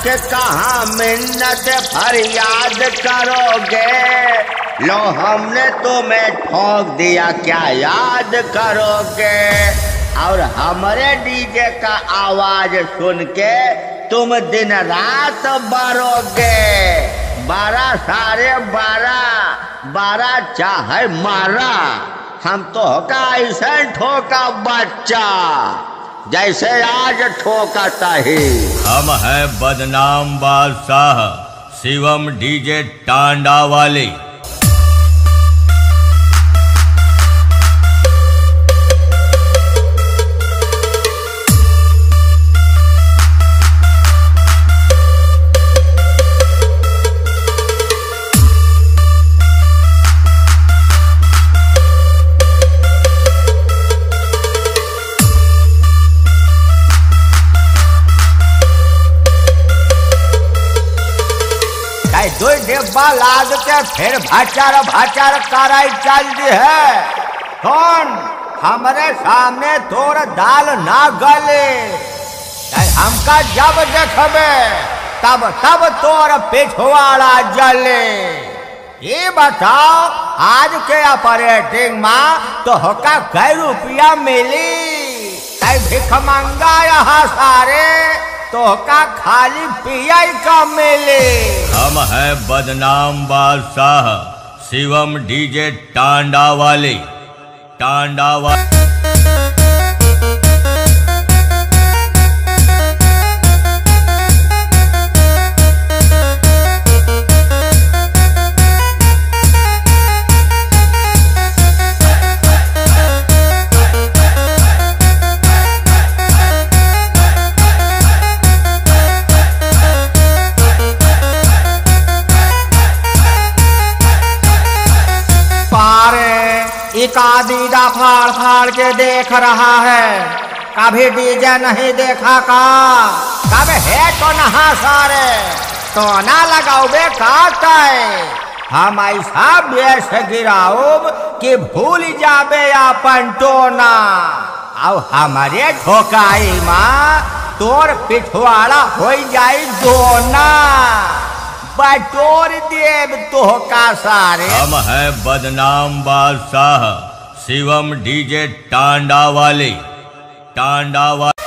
के कहाँ मिन्नत फरियाद करोगे। लो हमने तुम्हें ठोक दिया क्या याद करोगे। और हमारे डीजे का आवाज सुन के तुम दिन रात बारोगे। 12 साढ़े 12 चाहे मारा हम तो का ऐसा ठोका बच्चा जैसे आज ठोका ही। हम हैं बदनाम बादशाह शिवम डीजे टांडा वाले। डिब्बा लाद के फिर भाचार कराई चल दी है। कौन हमारे सामने तोर दाल ना गले। हमका जब देखबे तब तोर पिछवाड़ा जले। ये बताओ आज के ऑपरेटिंग में तो होका कई रुपया मिली। भिख मंगा यहाँ सारे तो का खाली पिया का मिले। हम हैं बदनाम बादशाह शिवम डीजे टांडा वाले। दीदा फाड़ के देख रहा है। कभी डीजे नहीं देखा का। कब है तो नहा सारे तो ना लगाओगे काटे। हम ऐसा बेस गिराओ कि भूल जाबे अपन टोना। अब हमारे ठोकाई माँ तोर पिछवाड़ा हो जाई दोना। बटोर देव तो का सारे। हम हैं बदनाम बादशाह शिवम डीजे टांडा वाले।